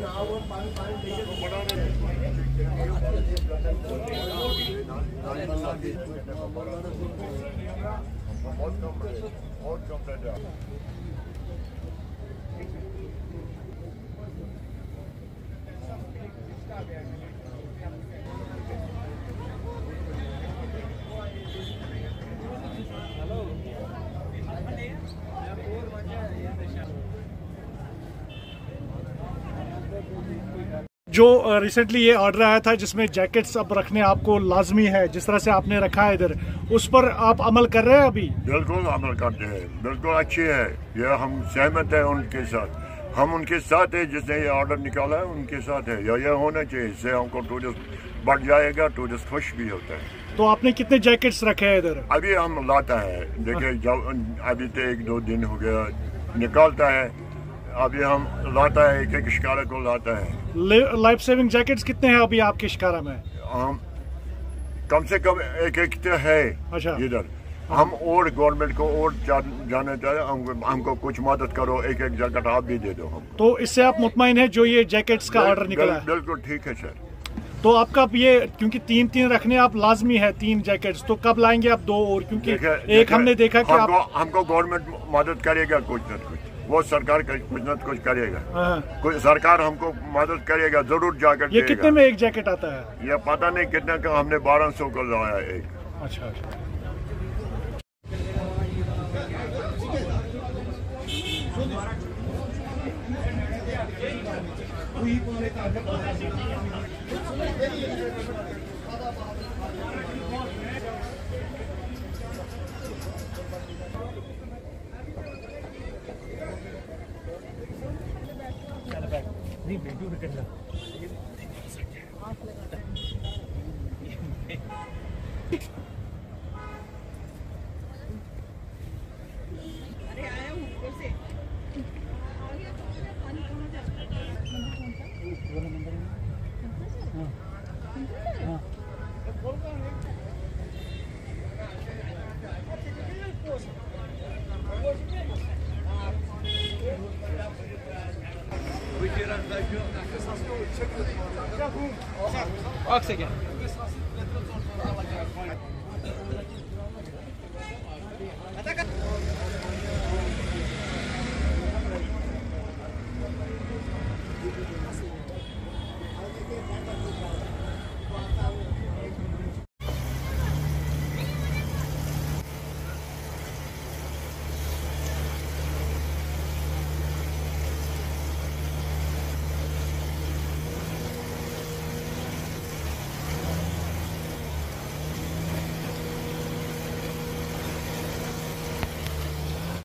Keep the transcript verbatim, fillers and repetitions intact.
जो रिसेंटली ये ऑर्डर आया था जिसमें जैकेट्स अब रखने आपको लाजमी है, जिस तरह से आपने रखा है इधर, उस पर आप अमल कर रहे हैं अभी? बिल्कुल अमल करते हैं, बिल्कुल अच्छी है ये, हम सहमत है उनके साथ, हम उनके साथ है जिसने ये ऑर्डर निकाला है उनके साथ है, या ये होना चाहिए, इससे हमको टूरिस्ट बढ़ जाएगा, टूरिस्ट खुश भी होता है। तो आपने कितने जैकेट्स रखे हैं इधर? अभी हम लाता है, देखिए जब अभी तो एक दो दिन हो गया निकालता है, अभी हम लाता है, एक एक शिकारा को लाता है। लाइफ सेविंग जैकेट्स कितने हैं अभी आपके शिकारा में? हम कम से कम एक एक तो है। अच्छा। इधर हम और गवर्नमेंट को और जाना चाहिए, हम, हमको कुछ मदद करो, एक एक जैकेट आप भी दे दो हम। तो इससे आप मुतमईन है जो ये जैकेट्स का ऑर्डर निकला है? बिल्कुल ठीक है सर। तो आपका अब ये, क्योंकि तीन तीन रखने आप लाजमी है तीन जैकेट्स, तो कब लाएंगे आप दो और? क्योंकि देखे, एक देखे, हमने देखा कि हमको, आप हमको गवर्नमेंट मदद करेगा कुछ न कुछ, वो सरकार कुछ न कुछ करेगा, कुछ सरकार हमको मदद करेगा जरूर जैकेट। ये कितने में एक जैकेट आता है? ये पता नहीं कितने का, हमने बारह सौ का लाया एक। अच्छा अच्छा। नहीं वीडियो रिकॉर्ड कर। अरे आया हूँ ऊपर से। हाँ हाँ।